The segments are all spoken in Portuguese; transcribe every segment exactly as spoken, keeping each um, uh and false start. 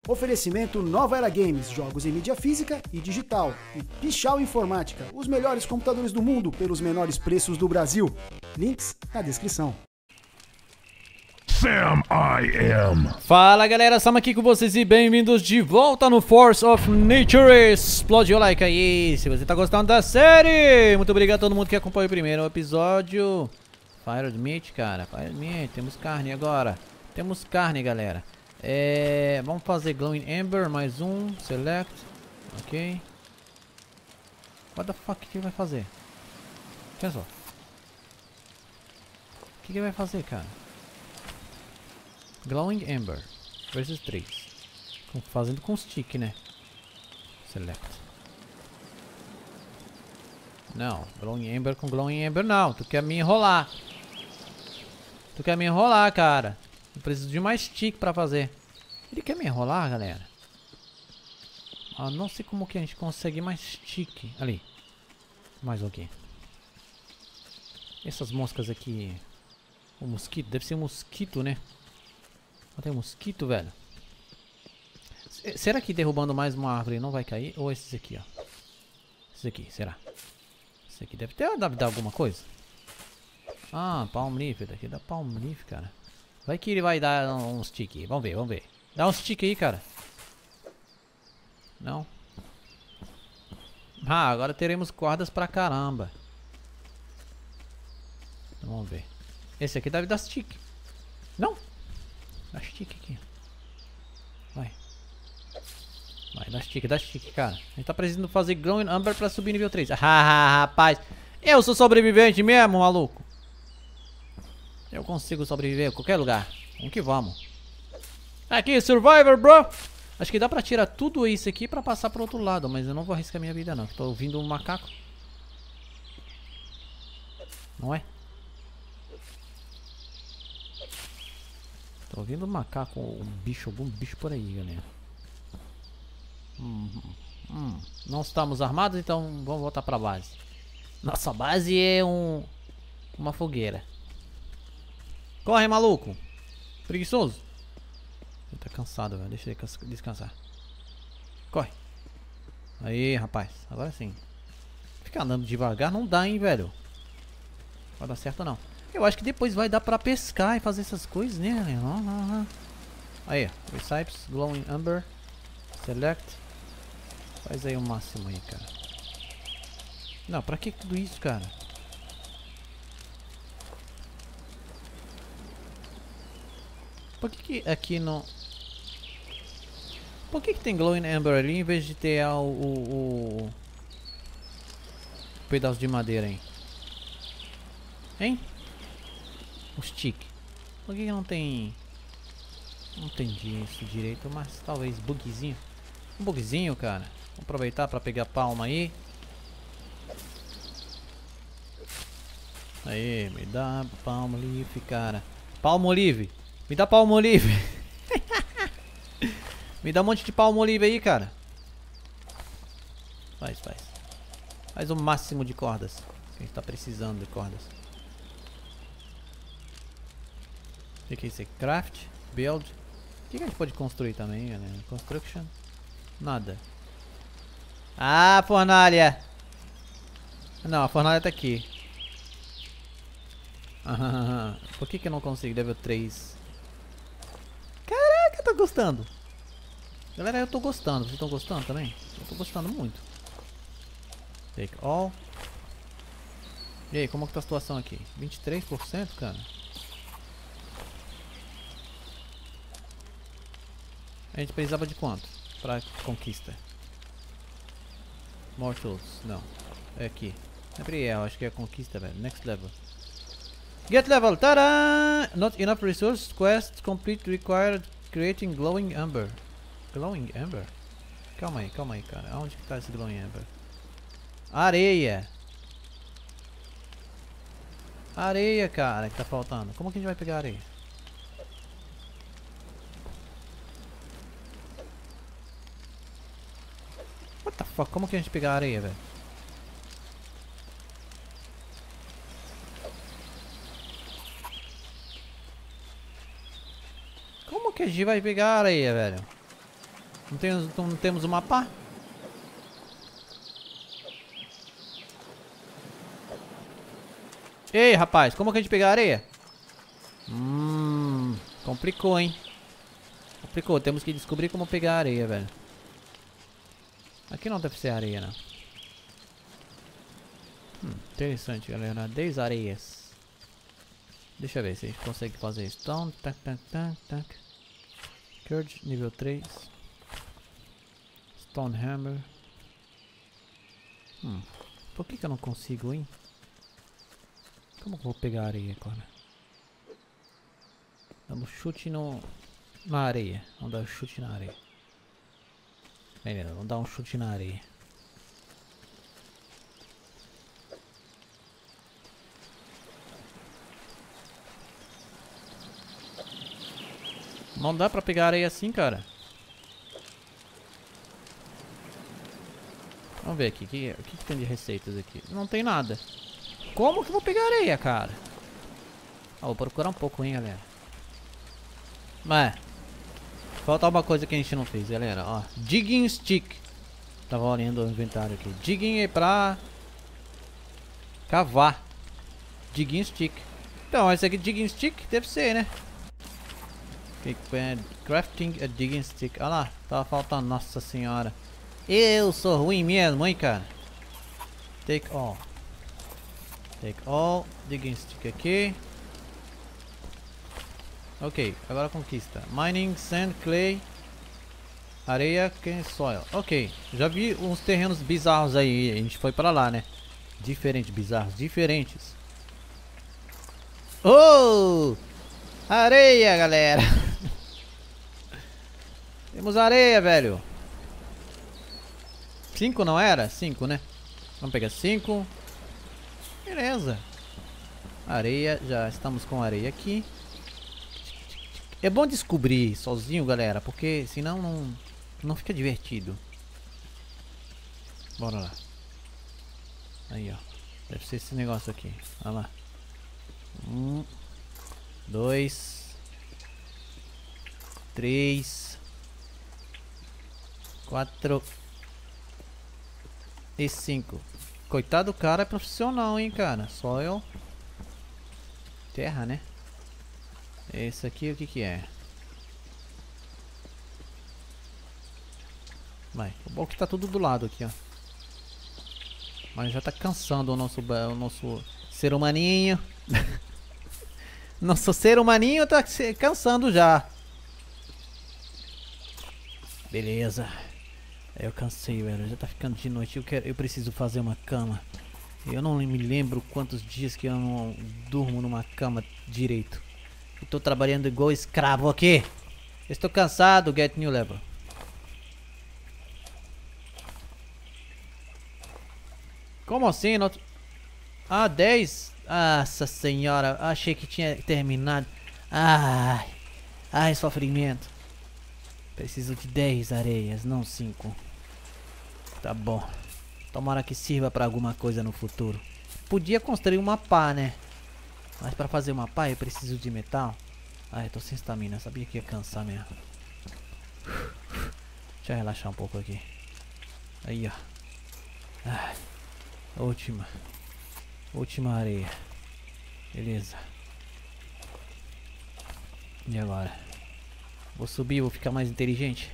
Oferecimento Nova Era Games, jogos em mídia física e digital. E Pichau Informática, os melhores computadores do mundo pelos menores preços do Brasil. Links na descrição. Sam I Am. Fala galera, Sam aqui com vocês e bem-vindos de volta no Force of Nature. Explode o like aí se você tá gostando da série. Muito obrigado a todo mundo que acompanhou o primeiro episódio. Fired Meat, cara, Fired Meat, temos carne agora. Temos carne, galera. É, vamos fazer Glowing Ember, mais um, Select. Ok. What the fuck que ele vai fazer? Olha só. O que ele vai fazer, cara? Glowing Ember versus três. Fazendo com stick, né? Select. Não, Glowing Ember com Glowing Ember não. Tu quer me enrolar. Tu quer me enrolar, cara. Eu preciso de mais stick pra fazer. Ele quer me enrolar, galera. Ah, não sei como que a gente consegue mais stick. Ali. Mais alguém. Essas moscas aqui. O mosquito. Deve ser um mosquito, né? Não tem mosquito, velho. S será que derrubando mais uma árvore não vai cair? Ou esses aqui, ó. Esses aqui, será? Esse aqui deve ter deve dar alguma coisa. Ah, Palm Leaf. Daqui dá Palm Leaf, cara. Vai que ele vai dar um stick. Vamos ver, vamos ver. Dá um stick aí, cara. Não. Ah, agora teremos cordas pra caramba. Vamos ver. Esse aqui deve dar stick. Não. Dá stick aqui. Vai. Vai, dá stick, dá stick, cara. A gente tá precisando fazer Glowing Amber pra subir nível três. Ah, rapaz. Eu sou sobrevivente mesmo, maluco. Eu consigo sobreviver a qualquer lugar. Vamos que vamos. Aqui, Survivor, bro. Acho que dá pra tirar tudo isso aqui pra passar pro outro lado. Mas eu não vou arriscar minha vida, não. Tô ouvindo um macaco. Não é? Tô ouvindo um macaco, um bicho, algum bicho por aí, galera. Hum, hum. Não estamos armados, então vamos voltar pra base. Nossa base é um... uma fogueira. Corre, maluco. Preguiçoso. Ele tá cansado, velho. Deixa ele descansar. Corre. Aí, rapaz. Agora sim. Ficar andando devagar não dá, hein, velho. Não vai dar certo, não. Eu acho que depois vai dar pra pescar e fazer essas coisas, né? Aí, Recipes, Glowing Amber. Select. Faz aí o máximo aí, cara. Não, pra que tudo isso, cara? Por que, que aqui não... Por que, que tem Glowing Amber ali em vez de ter o, o, o... pedaço de madeira aí? Hein? O stick. Por que, que não tem... Não entendi isso direito, mas talvez bugzinho. Um bugzinho, cara. Vou aproveitar pra pegar palma aí. Aí, me dá palma livre, cara. Palmolive. Me dá Palmolive. Me dá um monte de Palmolive aí, cara. Faz, faz. Faz o máximo de cordas. A gente tá precisando de cordas. O que é isso aqui? Craft, build. O que a gente pode construir também, galera? Construction. Nada. Ah, fornalha. Não, a fornalha tá aqui. Ah, por que que eu não consigo? Level três. Caraca, eu tô gostando. Galera, eu tô gostando. Vocês estão gostando também? Eu tô gostando muito. Take all. E aí, como que tá a situação aqui? vinte e três por cento, cara? A gente precisava de quanto? Pra conquista. More tools. Não. É aqui. Sempre é, eu acho que é a conquista, velho. Next level. Get level, tada! Not enough resource, quest complete required creating glowing amber. Glowing amber? Calma aí, calma aí, cara. Aonde que tá esse glowing amber? Areia! Areia, cara, que tá faltando. Como que a gente vai pegar areia? What the fuck? Como que a gente pegar areia, velho? Como que a gente vai pegar areia, velho? Não temos, não temos o mapa? Ei, rapaz, como que a gente pega a areia? Hum, complicou, hein? Complicou, temos que descobrir como pegar a areia, velho. Aqui não deve ser areia, não. Hum, interessante, galera. dez areias. Deixa eu ver se a gente consegue fazer isso. Então, tac, tac, tac, tac. Courage, nível três. Stone Hammer. Hum, por que que eu não consigo, hein? Como que eu vou pegar a areia agora? Dando chute no, na areia. Vamos dar um chute na areia. Beleza, vamos dar um chute na areia. Não dá pra pegar areia assim, cara. Vamos ver aqui. O que, que, que tem de receitas aqui? Não tem nada. Como que eu vou pegar areia, cara? Ah, vou procurar um pouco, hein, galera. Mas falta uma coisa que a gente não fez, galera. Ó, digging stick. Tava olhando o inventário aqui. Digging é pra cavar. Digging stick. Então, esse aqui digging stick deve ser, né? Crafting a digging stick. Olha lá, tava faltando. Nossa senhora. Eu sou ruim mesmo, hein, cara. Take all. Take all. Digging stick aqui. Ok, agora conquista. Mining, sand, clay. Areia, que soil. Ok, já vi uns terrenos bizarros aí. A gente foi pra lá, né? Diferentes, bizarros, diferentes. Oh! Areia, galera. Temos areia, velho. Cinco não era? Cinco, né? Vamos pegar cinco. Beleza. Areia, já estamos com areia aqui. É bom descobrir sozinho, galera, porque senão não, não fica divertido. Bora lá. Aí, ó. Deve ser esse negócio aqui. Olha lá. Um, dois, três, quatro e cinco. Coitado do cara, é profissional, hein, cara. Só eu. Terra, né? Esse aqui o que que é? Vai. O bom é que tá tudo do lado aqui, ó. Mas já tá cansando o nosso, o nosso ser humaninho. Nosso ser humaninho tá cansando já. Beleza. Eu cansei, velho. Já tá ficando de noite. Eu, quero, eu preciso fazer uma cama. Eu não me lembro quantos dias que eu não durmo numa cama direito. Eu tô trabalhando igual escravo aqui. Estou cansado. Get new level. Como assim? Not... Ah, dez? Nossa senhora. Achei que tinha terminado. Ai. Ai, sofrimento. Preciso de dez areias, não cinco. Tá bom. Tomara que sirva pra alguma coisa no futuro. Podia construir uma pá, né? Mas pra fazer uma pá eu preciso de metal. Ai, eu tô sem estamina. Sabia que ia cansar mesmo. Deixa eu relaxar um pouco aqui. Aí, ó. Ai. Última. Última areia. Beleza. E agora? Vou subir, vou ficar mais inteligente.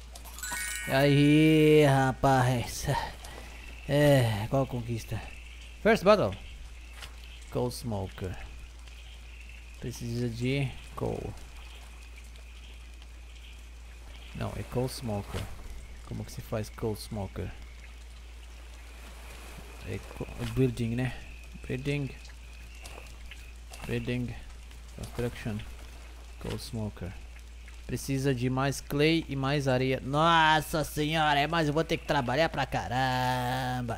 Aí, rapaz. É, qual conquista? First battle. Coal smoker. Precisa de coal. Não, é coal smoker. Como que se faz coal smoker? É building, né? Building. Building. Construction. Coal smoker. Precisa de mais clay e mais areia. Nossa senhora, é mais, eu vou ter que trabalhar pra caramba.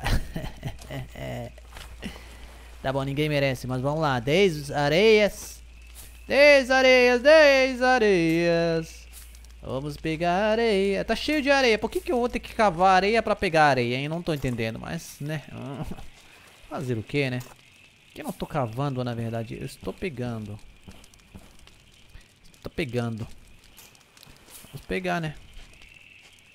Tá bom, ninguém merece, mas vamos lá. dez areias. dez areias, dez areias. Vamos pegar areia. Tá cheio de areia. Por que que eu vou ter que cavar areia pra pegar areia, hein? Não tô entendendo, mas, né? Fazer o que, né? Que eu não tô cavando, na verdade. Eu estou pegando. Tô pegando. Vamos pegar, né?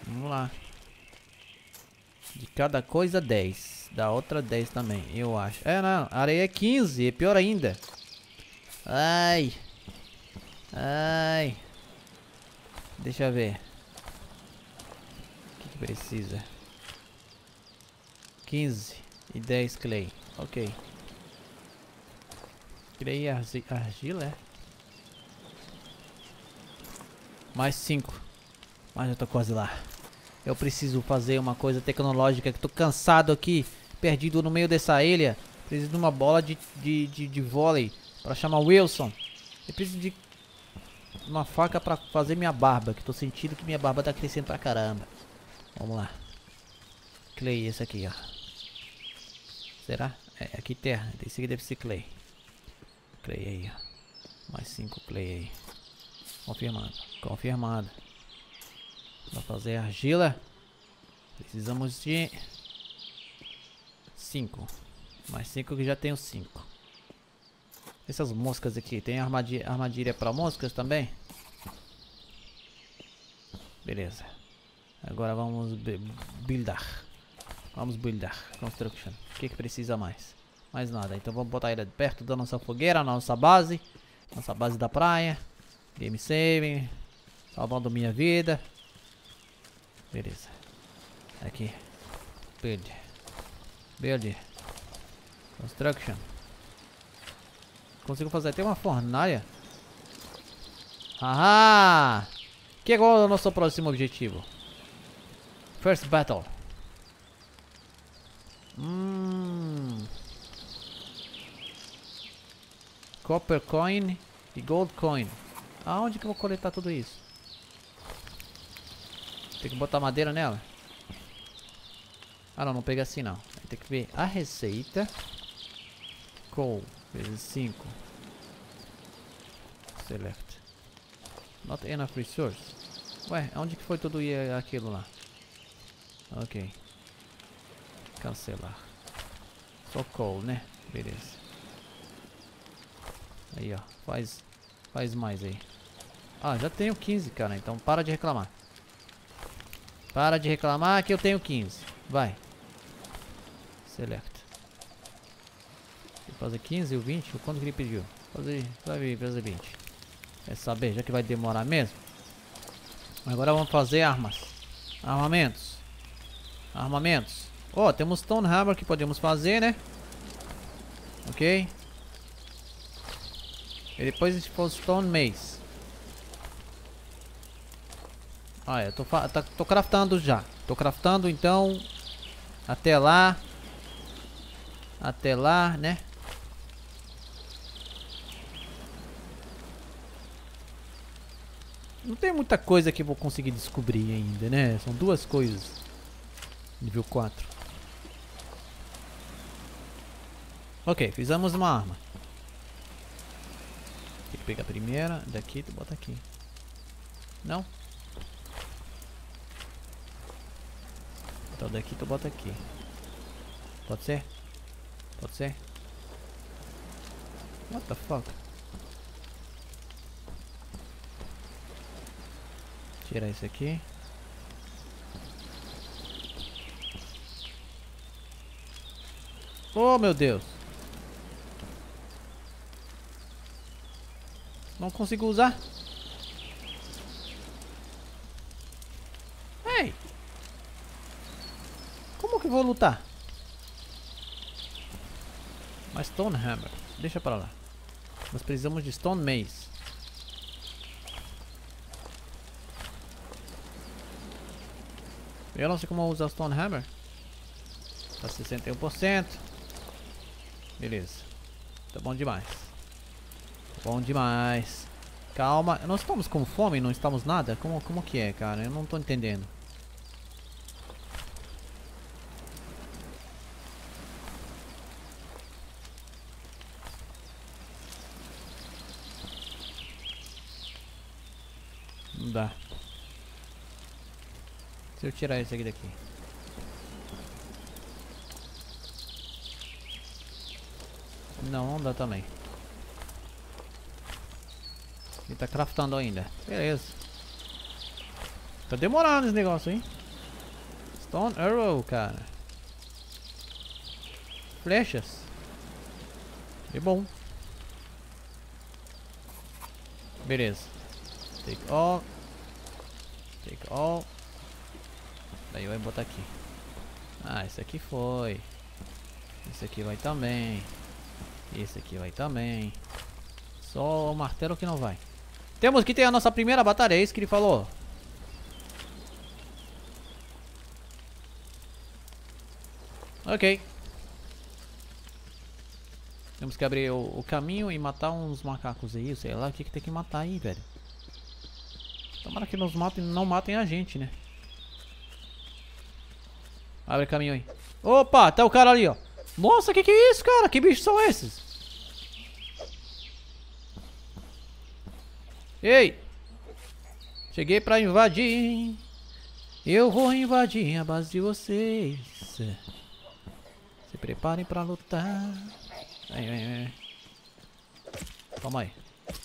Vamos lá. De cada coisa dez. Da outra dez também, eu acho. É, não. Areia é quinze. É pior ainda. Ai. Ai. Deixa eu ver. O que, que precisa? quinze e dez clay. Ok. Clay e argi argila, é? Mais cinco. Mas eu tô quase lá. Eu preciso fazer uma coisa tecnológica que tô cansado aqui. Perdido no meio dessa ilha. Preciso de uma bola de, de, de, de vôlei pra chamar Wilson. Eu preciso de uma faca pra fazer minha barba. Que tô sentindo que minha barba tá crescendo pra caramba. Vamos lá. Clay, esse aqui, ó. Será? É, aqui terra. Esse aqui deve ser clay. Clay aí, ó. Mais cinco clay aí. Confirmado. Confirmado. Pra fazer argila. Precisamos de cinco. Mais cinco que já tenho cinco. Essas moscas aqui. Tem armadilha, armadilha pra moscas também? Beleza. Agora vamos buildar. Vamos buildar. Construction. O que que precisa mais? Mais nada. Então vamos botar ele perto da nossa fogueira, nossa base. Nossa base da praia. Game saving. Salvando minha vida. Beleza. Aqui. Build. Build. Construction. Consigo fazer até uma fornalha. Haha! Que é igual ao nosso próximo objetivo. First battle. Hum. Copper coin e gold coin. Aonde que eu vou coletar tudo isso? Tem que botar madeira nela? Ah não, não pega assim não. Tem que ver a receita. Coal vezes cinco. Select. Not enough resource. Ué, aonde que foi tudo aquilo lá? Ok. Cancelar. Só coal, né? Beleza. Aí, ó. Faz, faz mais aí. Ah, já tenho quinze, cara. Então para de reclamar. Para de reclamar que eu tenho quinze. Vai. Select. Vou fazer quinze ou vinte? O quanto que ele pediu? Fazer, vai fazer vinte. Quer saber? Já que vai demorar mesmo. Agora vamos fazer armas. Armamentos. Armamentos. Ó, oh, temos Stone Hammer que podemos fazer, né? Ok. E depois a gente for Stone Mace. Ah, eu tô, tá, tô craftando já. Tô craftando, então. Até lá. Até lá, né? Não tem muita coisa que eu vou conseguir descobrir ainda, né? São duas coisas. Nível quatro. Ok, fizemos uma arma. Tem que pegar a primeira. Daqui, tu bota aqui. Não? Então daqui tu bota aqui. Pode ser? Pode ser? What the fuck? Tirar isso aqui. Oh, meu Deus. Não consigo usar. Ei. Como que eu vou lutar? Mas Stone Hammer. Deixa pra lá. Nós precisamos de Stone Mace. Eu não sei como usar Stone Hammer. Tá sessenta e um por cento. Beleza. Tá bom demais. Tá bom demais. Calma. Nós estamos com fome? Não estamos nada? Como, como que é, cara? Eu não tô entendendo. Não dá. Se eu tirar esse aqui daqui. Não, não dá também. Ele tá craftando ainda. Beleza. Tá demorando esse negócio, hein? Stone Arrow, cara. Flechas. É bom. Beleza. Take all. Take all. Daí vai botar aqui. Ah, esse aqui foi. Esse aqui vai também. Esse aqui vai também. Só o martelo que não vai. Temos que ter a nossa primeira batalha, é isso que ele falou. Ok. Temos que abrir o, o caminho e matar uns macacos aí, sei lá o que, que tem que matar aí, velho. Tomara que nos matem, não matem a gente, né? Abre o caminho aí. Opa, tá o cara ali, ó. Nossa, que que é isso, cara? Que bichos são esses? Ei! Cheguei pra invadir. Eu vou invadir a base de vocês. Se preparem pra lutar. Vem, vem, vem. Toma aí.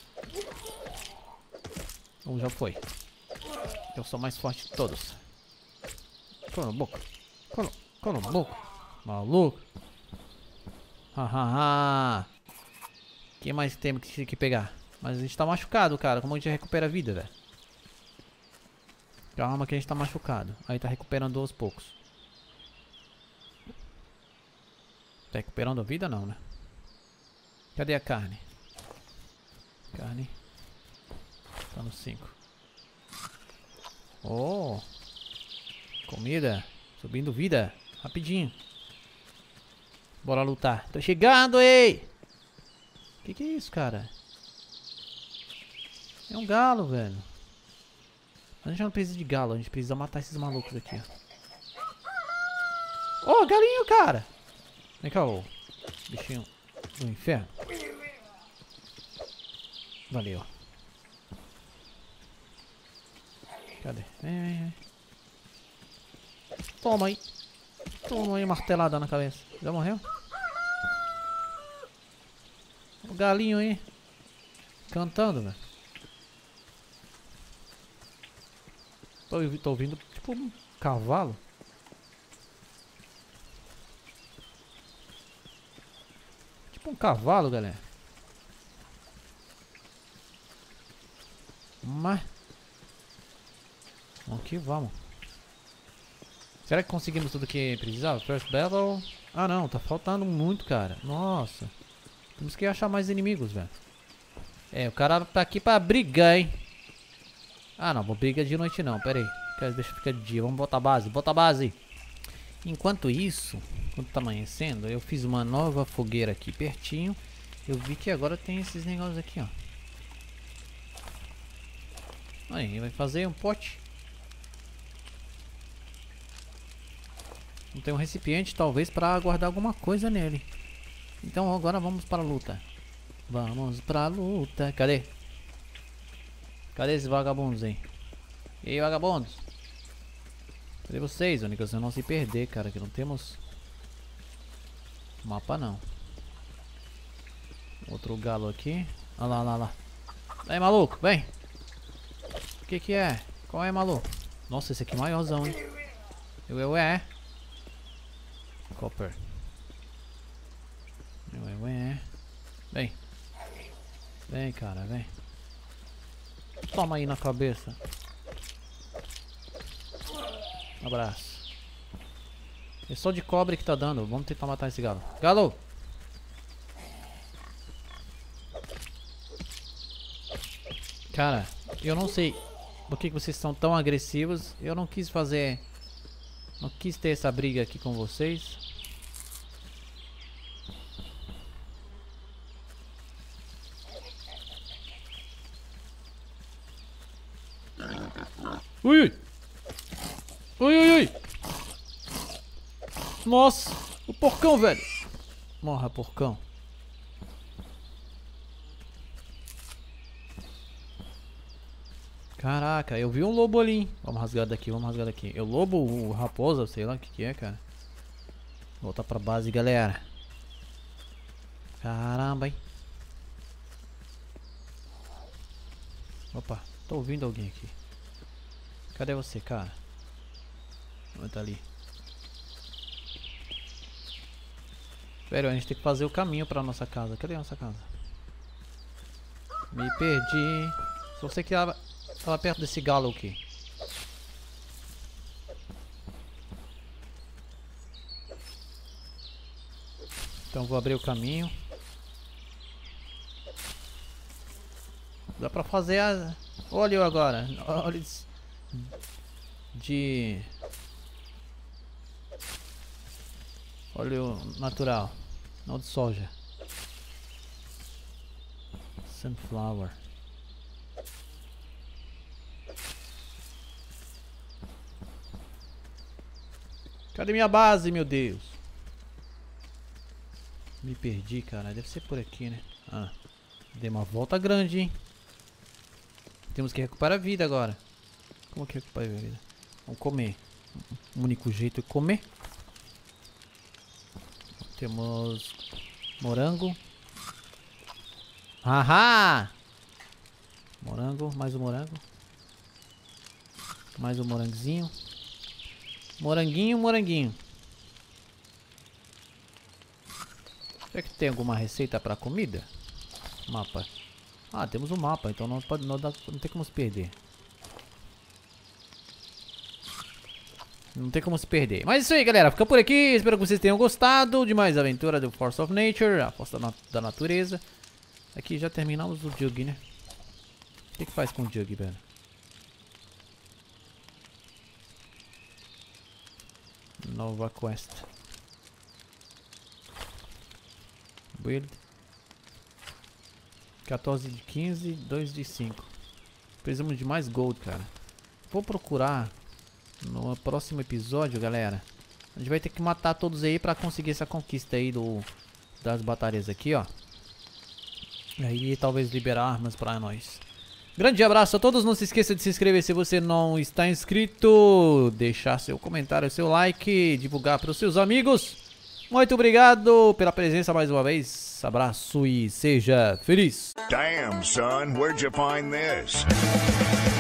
Um já foi. Eu sou mais forte de todos. Cala a boca. Cala, cala a boca. Maluco. Hahaha. O que mais temos que, que pegar? Mas a gente tá machucado, cara. Como a gente recupera a vida, velho? Calma que a gente tá machucado. Aí tá recuperando aos poucos. Tá recuperando a vida não, né? Cadê a carne? Carne. Tá no cinco. Oh. Comida. Subindo vida. Rapidinho. Bora lutar. Tô chegando, ei! Que que é isso, cara? É um galo, velho. A gente não precisa de galo. A gente precisa matar esses malucos aqui, ó. Oh, galinho, cara! Vem cá, ô. Bichinho do inferno. Valeu. Cadê? Vem, vem, vem. Toma aí. Toma aí, martelada na cabeça. Já morreu? O galinho aí. Cantando, velho. Tô, tô ouvindo tipo um cavalo. Tipo um cavalo, galera. Mas... vamos que vamos. Será que conseguimos tudo que precisava? First battle... ah não, tá faltando muito, cara. Nossa. Temos que achar mais inimigos, velho. É, o cara tá aqui pra brigar, hein. Ah não, vou brigar de noite não, pera aí. Deixa eu ficar de dia, vamos botar a base, bota a base. Enquanto isso, quando tá amanhecendo, eu fiz uma nova fogueira aqui pertinho. Eu vi que agora tem esses negócios aqui, ó. Aí, vai fazer um pote. Não tem um recipiente, talvez, para guardar alguma coisa nele. Então agora vamos para a luta. Vamos pra luta. Cadê? Cadê esses vagabundos aí? E aí, vagabundos? Cadê vocês, únicos? Eu não se perder, cara, que não temos mapa não. Outro galo aqui. Olha lá, lá, lá. Vem, maluco, vem. O que que é? Qual é, maluco? Nossa, esse aqui é maiorzão, hein? Eu, eu, é. Copper. Eu, eu, é. Vem. Vem, cara, vem. Toma aí na cabeça. Abraço. É só de cobre que tá dando. Vamos tentar matar esse galo. Galo! Cara, eu não sei por que vocês são tão agressivos. Eu não quis fazer... não quis ter essa briga aqui com vocês. Ui, ui! Ui, ui, ui! Nossa! O porcão, velho! Morra, porcão. Caraca, eu vi um lobo ali, hein? Vamos rasgar daqui, vamos rasgar daqui. É o lobo, o raposa, sei lá o que que é, cara. Voltar pra base, galera. Caramba, hein? Opa, tô ouvindo alguém aqui. Cadê você, cara? Onde tá ali? Espera, a gente tem que fazer o caminho pra nossa casa. Cadê a nossa casa? Me perdi. Só sei que ela tava perto desse galo aqui. Então vou abrir o caminho. Dá pra fazer a... Olha eu agora. Olha de... Óleo natural. Não de soja. Sunflower. Cadê minha base, meu Deus? Me perdi, cara. Deve ser por aqui, né? Ah, dei uma volta grande, hein? Temos que recuperar a vida agora. Como que recupera a vida? Vamos comer. O único jeito é comer. Temos morango. Haha! Morango, mais um morango. Mais um moranguinho. Moranguinho, moranguinho. Será que tem alguma receita para comida? Mapa. Ah, temos um mapa, então não, pode, não, dá, não tem como se perder. Não tem como se perder. Mas é isso aí, galera. Fica por aqui. Espero que vocês tenham gostado de mais aventura do Force of Nature, a força da, da natureza. Aqui já terminamos o Jug, né? O que que faz com o Jug, velho? Nova quest. Build. quatorze de quinze, dois de cinco. Precisamos de mais gold, cara. Vou procurar no próximo episódio, galera. A gente vai ter que matar todos aí pra conseguir essa conquista aí do, das batalhas aqui, ó. E aí talvez liberar armas pra nós. Grande abraço a todos. Não se esqueça de se inscrever se você não está inscrito. Deixar seu comentário, seu like. Divulgar para os seus amigos. Muito obrigado pela presença mais uma vez. Abraço e seja feliz. Damn, son, where'd you find this?